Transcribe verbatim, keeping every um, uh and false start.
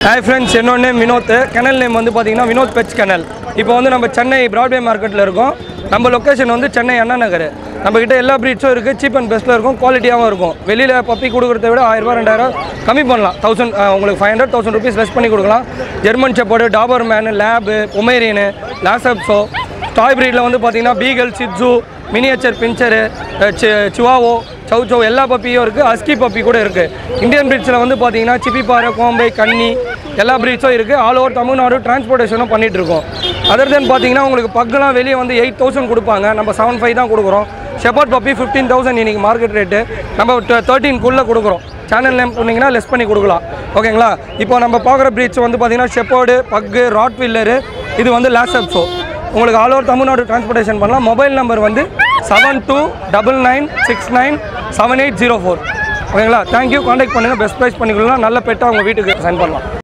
Hi friends, என்னோட name Vinod. Channel name வந்து பாத்தீங்கன்னா வினோத் பெட்ஸ் கனல். இப்போ வந்து நம்ம சென்னை பிராட்வே மார்க்கெட்ல இருக்கோம். நம்ம லொகேஷன் வந்து சென்னை அண்ணா நகர். நம்ம கிட்ட எல்லா பிரீட்ஸும் இருக்கு, சீப் அண்ட் பெஸ்ட்ல இருக்கும், குவாலிட்டியாவும் இருக்கும். வெளியில பப்பி கொடுக்கறத விட ஆயிரம் ரூபாய் ரெண்டாயிரம் கம்மி பண்ணலாம். தௌசண்ட் உங்களுக்கு five hundred thousand rupees less பண்ணி கொடுக்கலாம். German shepherd, Doberman, lab, Pomeranian, lhasa apso, toy பிரீடில் வந்து பார்த்தீங்கன்னா பீகல், சிட்ஸு, மினியேச்சர் பின்ச்சரு, சிவாவோ, சவுச்சோ எல்லா பப்பியும் இருக்குது. அஸ்கி பப்பி கூட இருக்குது. இந்தியன் பிரீட்ஸில் வந்து பார்த்தீங்கன்னா சிப்பிப்பாறை, கோம்பை, கன்னி எல்லா பிரீட்ஸும் இருக்குது. ஆல் ஓவர் தமிழ்நாடு டிரான்ஸ்போர்ட்டேஷனும் பண்ணிகிட்ருக்கோம். அதர் தென் பார்த்தீங்கன்னா உங்களுக்கு பக்கெலாம் வெளியே வந்து எயிட் தௌசண்ட் கொடுப்பாங்க, நம்ம செவன் ஃபைவ் தான் கொடுக்குறோம். ஷெப்பர்ட் பப்பி ஃபிஃப்டீன் தௌசண்ட் இன்றைக்கி மார்க்கெட் ரேட்டு, நம்ம தேர்ட்டீன்குள்ளே கொடுக்குறோம். சேனல் நேம் சொன்னீங்கன்னா லெஸ் பண்ணி கொடுக்கலாம். ஓகேங்களா? இப்போ நம்ம பார்க்குற பிரீட்ஸ் வந்து பார்த்தீங்கன்னா ஷெப்பர்டு, பக்கு, ராட் வில்லரு, இது வந்து லாசப்ஸோ. உங்களுக்கு ஆல் ஓவர் தமிழ்நாடு டிரான்ஸ்போர்ட்டேஷன் பண்ணலாம். மொபைல் நம்பர் வந்து seven two double nine six nine seven eight zero four. ஓகேங்களா? தேங்க்யூ. கான்டாக்ட் பண்ணுங்கள், பெஸ்ட் ப்ரைஸ் பண்ணிக்கலாம். நல்ல பெட்டாக உங்கள் வீட்டுக்கு சென்ட் பண்ணலாம்.